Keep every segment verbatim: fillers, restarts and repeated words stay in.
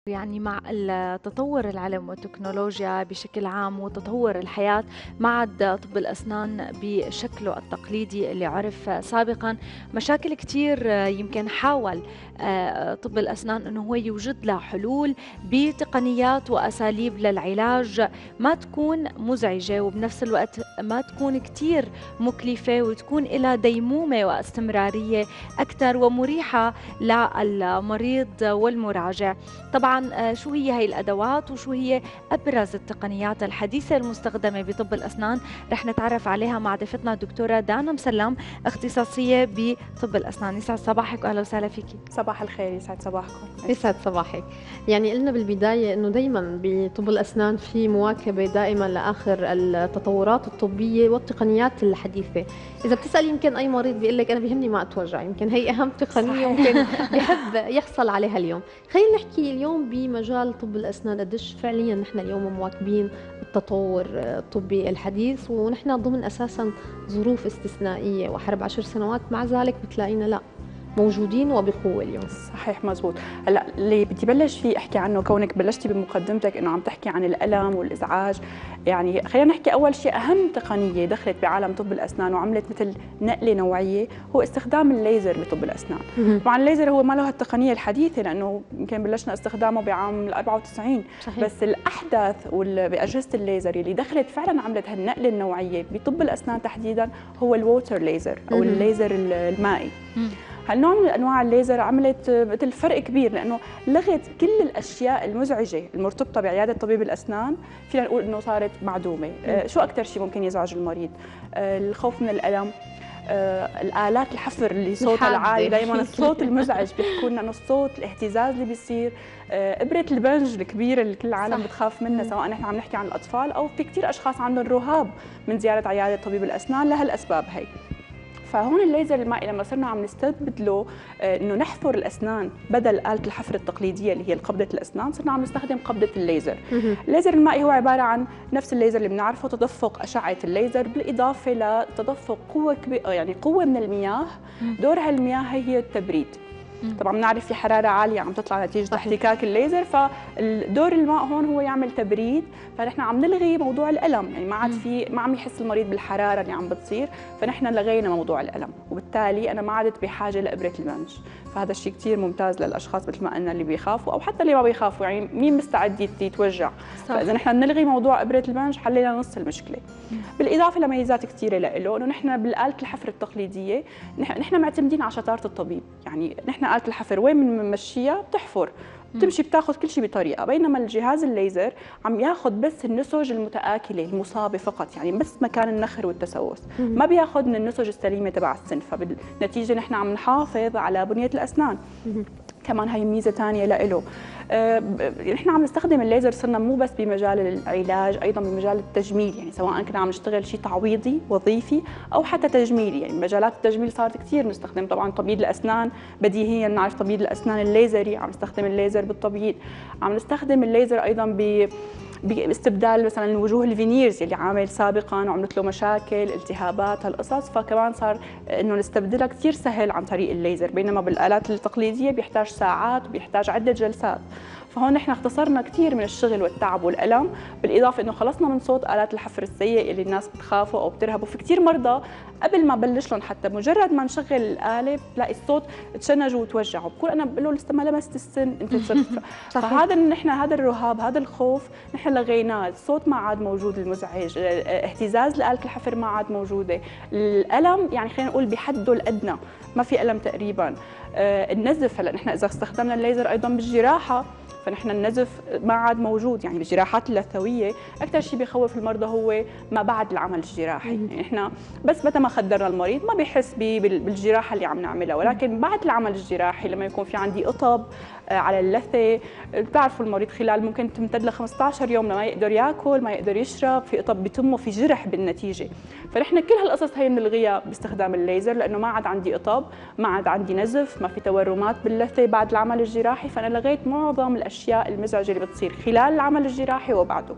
يعني مع ال تطور العلم والتكنولوجيا بشكل عام وتطور الحياة، ما عاد طب الأسنان بشكله التقليدي اللي عُرف سابقًا. مشاكل كتير يمكن حاول آآ طب الأسنان إنه هو يوجد لها حلول بتقنيات وأساليب للعلاج ما تكون مزعجة، وبنفس الوقت ما تكون كتير مكلفة، وتكون إلها ديمومة واستمرارية أكتر ومريحة للمريض والمراجع. طبعًا آآ شو هي هي الأدوات وشو هي أبرز التقنيات الحديثة المستخدمة بطب الأسنان، رح نتعرف عليها مع ضيفتنا الدكتورة دانا مسلّم، اختصاصية بطب الأسنان. يسعد صباحِك وأهلا وسهلا فيكِ. صباح الخير، يسعد صباحكم. يسعد صباحك. يعني قلنا بالبداية إنه دايما بطب الأسنان في مواكبة دائما لآخر التطورات الطبية والتقنيات الحديثة. إذا بتسأل يمكن أي مريض بيقول لك أنا بيهمني ما أتوجع، يمكن هي أهم تقنية ممكن بحب يحصل عليها اليوم. خلينا نحكي اليوم بمجال طب الأسنان قديش فعليا نحن اليوم مواكبين التطور الطبي الحديث، ونحن ضمن أساسا ظروف استثنائية وحرب عشر سنوات، مع ذلك بتلاقينا لا موجودين وبقوة اليوم. صحيح، مزبوط. هلا اللي بدي بلش فيه احكي عنه، كونك بلشتي بمقدمتك انه عم تحكي عن الالم والازعاج، يعني خلينا نحكي اول شيء اهم تقنيه دخلت بعالم طب الاسنان وعملت مثل نقله نوعيه هو استخدام الليزر بطب الاسنان. طبعا الليزر هو ما له التقنيه الحديثه لانه يمكن بلشنا استخدامه بعام أربعة وتسعين. صحيح. بس الاحدث باجهزه الليزر اللي دخلت فعلا عملت هالنقله النوعيه بطب الاسنان تحديدا هو الووتر ليزر او الليزر المائي. هالنوع من انواع الليزر عملت مثل فرق كبير لانه لغت كل الاشياء المزعجه المرتبطه بعياده طبيب الاسنان، فينا نقول انه صارت معدومه. آه شو اكثر شيء ممكن يزعج المريض؟ آه الخوف من الالم، آه الآلات الحفر اللي صوتها العالي دائما، الصوت المزعج بيحكوا لنا انه الصوت، الاهتزاز اللي بيصير، آه ابره البنج الكبيره اللي كل العالم بتخاف منها، سواء نحن عم نحكي عن الاطفال او في كثير اشخاص عندهم رهاب من زياره عياده طبيب الاسنان لهالاسباب هي. فهون الليزر المائي لما صرنا عم نستبدله آه انه نحفر الاسنان بدل آلة الحفر التقليديه اللي هي قبضه الاسنان، صرنا عم نستخدم قبضه الليزر. الليزر المائي هو عباره عن نفس الليزر اللي بنعرفه، تدفق اشعه الليزر بالاضافه لتدفق قوه كبيره، يعني قوه من المياه، دور هالمياه هي التبريد. طبعا بنعرف في حراره عاليه عم تطلع نتيجه احتكاك الليزر، فدور الماء هون هو يعمل تبريد، فنحن عم نلغي موضوع الالم، يعني ما عاد في ما عم يحس المريض بالحراره اللي عم بتصير، فنحن لغينا موضوع الالم، وبالتالي انا ما عدت بحاجه لابره البنج. فهذا الشيء كثير ممتاز للاشخاص مثل ما قلنا اللي بيخافوا او حتى اللي ما بيخافوا، يعني مين مستعد يتوجع؟ فاذا نحن نلغي موضوع ابره البنج حلينا نص المشكله. بالاضافه لميزات كثيره له، انه نحن بالاله الحفر التقليديه نحن معتمدين على شطاره الطبيب، يعني نحن آلة الحفر وين بنمشيها بتحفر بتمشي بتاخذ كل شيء بطريقه، بينما الجهاز الليزر عم ياخذ بس النسج المتآكله المصابه فقط، يعني بس مكان النخر والتسوس، ما بياخذ من النسج السليمه تبع السن، فبالنتيجه نحن عم نحافظ على بنيه الاسنان. كمان هي ميزه ثانيه لإله. أه نحن عم نستخدم الليزر، صرنا مو بس بمجال العلاج، ايضا بمجال التجميل، يعني سواء كنا عم نشتغل شيء تعويضي وظيفي او حتى تجميلي، يعني مجالات التجميل صارت كثير نستخدم. طبعا تبييض الاسنان بديهيا نعرف تبييض الاسنان الليزري، عم نستخدم الليزر بالتبييض، عم نستخدم الليزر ايضا ب باستبدال مثلا الوجوه الفينيرز اللي عامل سابقا وعملت له مشاكل التهابات هالقصص، فكمان صار انه نستبدلها كثير سهل عن طريق الليزر، بينما بالآلات التقليديه بيحتاج ساعات وبيحتاج عده جلسات. فهون نحن اختصرنا كثير من الشغل والتعب والالم، بالاضافه انه خلصنا من صوت آلات الحفر السيء اللي الناس بتخافوا او بترهبوا. في كثير مرضى قبل ما بلش لهم حتى مجرد ما نشغل الاله بتلاقي الصوت تشنجوا وتوجعوا، بقول انا بقول له لسه ما لمست السن انت صرت. فهذا نحن هذا الرهاب هذا الخوف نحن لغيناه، الصوت ما عاد موجود المزعج، اهتزاز لآلة الحفر ما عاد موجوده، الالم يعني خلينا نقول بحده الادنى ما في الم تقريبا. آه النزف، هلا نحن اذا استخدمنا الليزر ايضا بالجراحه فنحن النزف ما عاد موجود، يعني بالجراحات اللثويه اكثر شيء بيخوف المرضى هو ما بعد العمل الجراحي، يعني احنا بس متى ما خدرنا المريض ما بيحس بالجراحه اللي عم نعملها، ولكن بعد العمل الجراحي لما يكون في عندي قطب على اللثه، بتعرفوا المريض خلال ممكن تمتد ل خمسة عشر يوم لما يقدر ياكل ما يقدر يشرب، في قطب بتمه، في جرح بالنتيجه. فنحن كل هالقصص هي بنلغيها باستخدام الليزر، لانه ما عاد عندي قطب، ما عاد عندي نزف، ما في تورمات باللثه بعد العمل الجراحي، فانا لغيت معظم الاشياء المزعجه اللي بتصير خلال العمل الجراحي وبعده.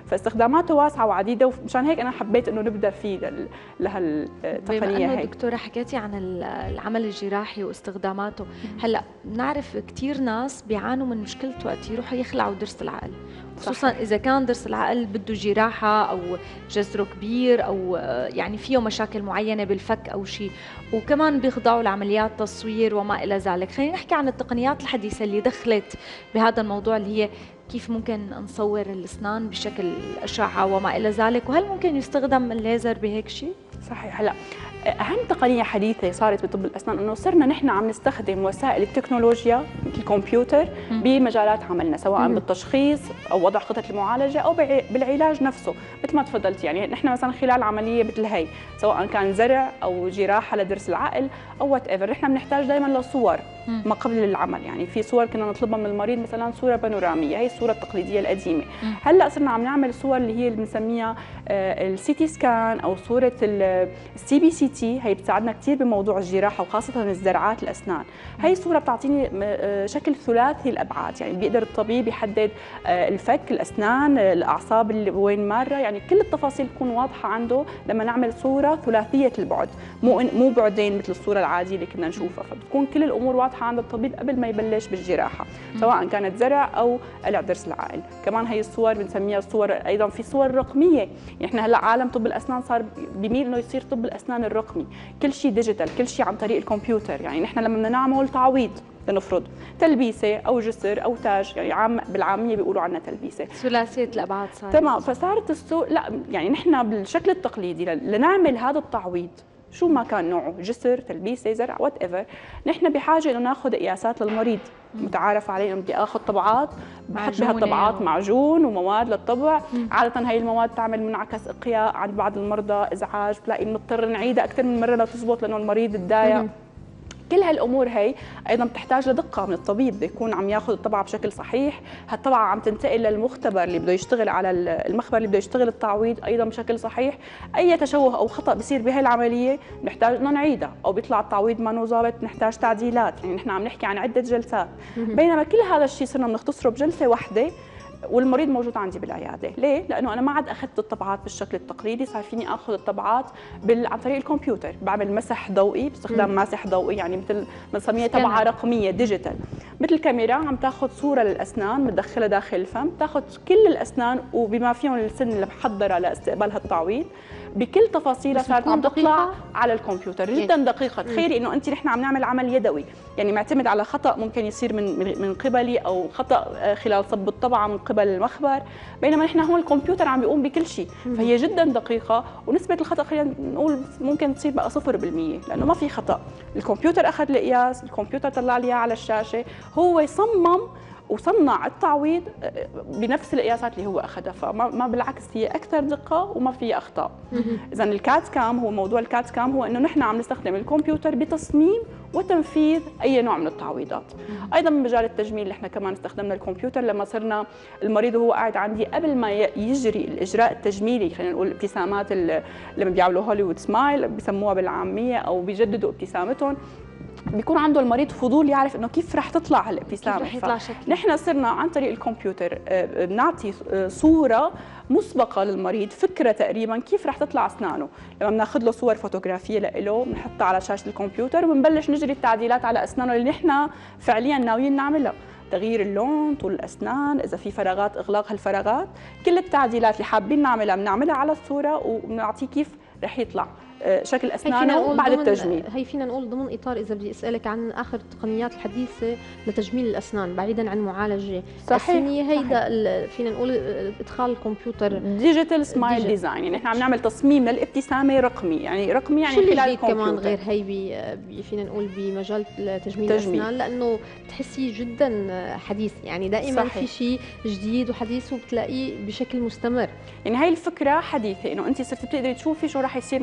فاستخداماته واسعه وعديده، ومشان هيك انا حبيت انه نبدا فيه لهالتقنيه بما هي. انه دكتوره حكيتي عن العمل الجراحي واستخداماته، هلا بنعرف كثير ناس بيعانوا من مشكله وقت يروحوا يخلعوا ضرس العقل، خصوصا اذا كان ضرس العقل بده جراحه او جذره كبير او يعني فيه مشاكل معينه بالفك او شيء، وكمان بيخضعوا لعمليات تصوير وما الى ذلك. خلينا نحكي عن التقنيات الحديثه اللي دخلت بهذا الموضوع، اللي هي كيف ممكن نصور الاسنان بشكل اشعه وما الى ذلك، وهل ممكن يستخدم الليزر بهيك شيء؟ صحيح. هلا اهم تقنيه حديثه صارت بطب الاسنان انه صرنا نحن عم نستخدم وسائل التكنولوجيا مثل الكمبيوتر بمجالات عملنا، سواء بالتشخيص او وضع خطه المعالجه او بالعلاج نفسه. مثل ما تفضلت يعني نحن مثلا خلال عمليه مثل هي، سواء كان زرع او جراحه لضرس العقل او وات ايفر، نحن بنحتاج دائما لصور ما قبل العمل. يعني في صور كنا نطلبها من المريض، مثلا صوره بانوراميه، هي الصوره التقليديه القديمه. هلا صرنا عم نعمل صور اللي هي اللي بنسميها السي تي سكان او صوره السي بي سي تي، هي بتساعدنا كثير بموضوع الجراحه وخاصه الزرعات الاسنان. هي الصوره بتعطيني شكل ثلاثي الابعاد، يعني بيقدر الطبيب يحدد الفك، الاسنان، الاعصاب اللي وين ماره، يعني كل التفاصيل تكون واضحه عنده لما نعمل صوره ثلاثيه البعد، مو مو بعدين مثل الصوره العاديه اللي كنا نشوفها. فبتكون كل الامور واضحه عند الطبيب قبل ما يبلش بالجراحه، سواء كانت زرع او قلع ضرس العقل. كمان هي الصور بنسميها الصور، ايضا في صور رقميه. يعني احنا هلا عالم طب الاسنان صار بيميل انه يصير طب الاسنان الرقمي، كل شيء ديجيتال، كل شيء عن طريق الكمبيوتر. يعني نحن لما بدنا نعمل تعويض، لنفرض تلبيسه او جسر او تاج، يعني عام بالعاميه بيقولوا عنها تلبيسه ثلاثيه الابعاد صارت. تمام. فصارت السوق لا، يعني نحن بالشكل التقليدي لنعمل هذا التعويض شو ما كان نوعه، جسر، تلبيسه، زرع، وات ايفر، نحن بحاجه انه ناخذ قياسات للمريض متعارف عليه، انه بدي اخذ طبعات، بحط بهالطبعات معجون ومواد للطبع. عاده هي المواد تعمل منعكس اقياء عند بعض المرضى، ازعاج، بتلاقي بنضطر نعيدها اكثر من مره لتزبط لانه المريض تضايق. كل هالامور هي ايضا بتحتاج لدقه من الطبيب، بده يكون عم ياخذ الطبعه بشكل صحيح، هالطبعه عم تنتقل للمختبر اللي بده يشتغل على المخبر اللي بده يشتغل التعويض ايضا بشكل صحيح. اي تشوه او خطا بصير بهي العمليه بنحتاج انه نعيدها، او بيطلع التعويض ما ظابط بنحتاج تعديلات. يعني نحن عم نحكي عن عده جلسات، بينما كل هذا الشيء صرنا بنختصره بجلسه واحده والمريض موجود عندي بالعياده. ليه؟ لانه انا ما عاد اخذت الطبعات بالشكل التقليدي، صار فيني اخذ الطبعات بال... عن طريق الكمبيوتر، بعمل مسح ضوئي باستخدام ماسح ضوئي، يعني مثل بنسميها طبعه رقميه ديجيتال، مثل كاميرا عم تاخذ صوره للاسنان بتدخلها داخل الفم، تاخذ كل الاسنان وبما فيهم السن اللي محضره لاستقبال هالتعويض بكل تفاصيلها، صارت عم تطلع على الكمبيوتر جدا دقيقه. تخيلي انه انت نحن عم نعمل عمل يدوي، يعني معتمد على خطا ممكن يصير من من قبلي او خطا خلال صب الطبعه من قبل المخبر، بينما نحن هون الكمبيوتر عم بيقوم بكل شيء، فهي جدا دقيقه. ونسبه الخطا خلينا نقول ممكن تصير بقى صفر بالمية، لانه ما في خطا. الكمبيوتر اخذ القياس، الكمبيوتر طلع لي اياه على الشاشه، هو صمم وصنع التعويض بنفس القياسات اللي هو اخذها، فما ما بالعكس هي اكثر دقه وما فيها اخطاء. اذا الكات كام، هو موضوع الكات كام هو انه نحن عم نستخدم الكمبيوتر بتصميم وتنفيذ اي نوع من التعويضات. ايضا من مجال التجميل نحن كمان استخدمنا الكمبيوتر، لما صرنا المريض وهو قاعد عندي قبل ما يجري الاجراء التجميلي، خلينا نقول الابتسامات اللي بيعملوا هوليوود سمايل بسموها بالعاميه، او بيجددوا ابتسامتهم، بيكون عنده المريض فضول يعرف انه كيف رح تطلع هالابتسامه، كيف رح يطلع شكله. نحن صرنا عن طريق الكمبيوتر بنعطي صوره مسبقه للمريض، فكره تقريبا كيف رح تطلع اسنانه. لما بناخذ له صور فوتوغرافيه له بنحطها على شاشه الكمبيوتر وبنبلش نجري التعديلات على اسنانه اللي نحن فعليا ناويين نعملها، تغيير اللون، طول الاسنان، اذا في فراغات اغلاق هالفراغات، كل التعديلات اللي حابين نعملها بنعملها على الصوره وبنعطيه كيف رح يطلع شكل اسنانه بعد التجميل. هي فينا نقول ضمن اطار اذا بدي اسالك عن اخر التقنيات الحديثه لتجميل الاسنان بعيدا عن معالجه السنيه، هيدا فينا نقول ادخال الكمبيوتر ديجيتال سمايل ديزاين، يعني احنا عم نعمل تصميم للابتسامه رقمي، يعني رقمي يعني خلال الكمبيوتر. كمان غير هي بي فينا نقول بمجال تجميل الاسنان، لانه بتحسيه جدا حديث، يعني دائما صحيح. في شيء جديد وحديث وبتلاقيه بشكل مستمر. يعني هي الفكره حديثه، انه انت صرتي بتقدري تشوفي شو راح يصير معك قبل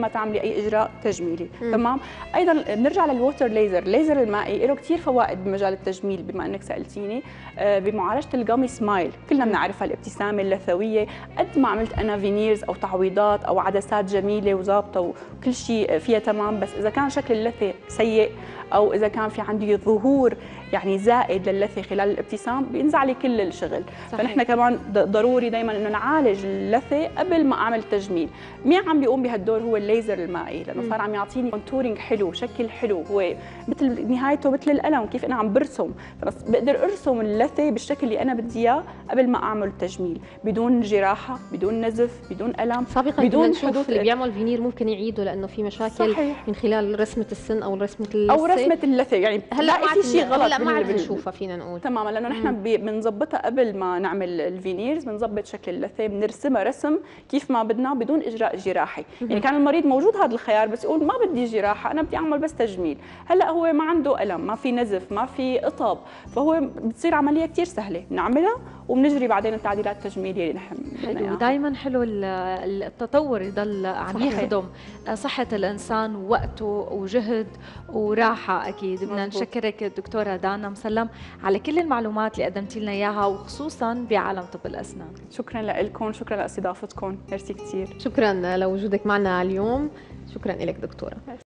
ما تعملي اي اجراء تجميلي. م. تمام. ايضا بنرجع للووتر ليزر، الليزر المائي له كثير فوائد بمجال التجميل بما انك سالتيني. بمعالجه الجامي سمايل، كلنا بنعرفها الابتسامه اللثويه، قد ما عملت انا فينيرز او تعويضات او عدسات جميله وظابطه وكل شيء فيها تمام، بس اذا كان شكل اللثه سيء او اذا كان في عندي ظهور يعني زائد للثه خلال الابتسام بينزع لي كل الشغل. صحيح. فنحن كمان ضروري دائما انه نعالج اللثه قبل ما اعمل تجميل. مين عم بيقوم بهالدور؟ هو الليزر المائي، لانه صار عم يعطيني كونتورينج حلو، شكل حلو، هو مثل نهايته مثل القلم، كيف انا عم برسم، بس بقدر ارسم اللثه بالشكل اللي انا بدي اياه قبل ما اعمل التجميل، بدون جراحه، بدون نزف، بدون الم. سابقا بدون نشوف اللي بيعمل فينير ممكن يعيده لانه في مشاكل. صحيح. من خلال رسمه السن او رسمه اللثه او رسمه اللثه، يعني هلا في شيء غلط. هلا ما عاد بنشوفها فينا نقول تماما، لانه نحن بنظبطها قبل ما نعمل الفينيرز، بنظبط شكل اللثه، بنرسمها رسم كيف ما بدنا بدون اجراء جراحي. مم. يعني كان المريض موجود هذا الخيار بس يقول ما بدي جراحه، انا بدي اعمل بس تجميل. هلا هو ما عنده الم، ما في نزف، ما في قطب، فهو بتصير عمليه كثير سهله بنعملها وبنجري بعدين التعديلات التجميليه اللي نحن حلو. دائما حلو التطور يضل عم يخدم صحه الانسان ووقته وجهد وراحه. اكيد بدنا نشكرك الدكتوره دانا مسلم على كل المعلومات اللي قدمتي لنا اياها، وخصوصا بعالم طب الاسنان. شكرا لكم، شكرا لاستضافتكم، ميرسي كثير. شكرا لوجودك معنا اليوم، شكرا لك دكتوره.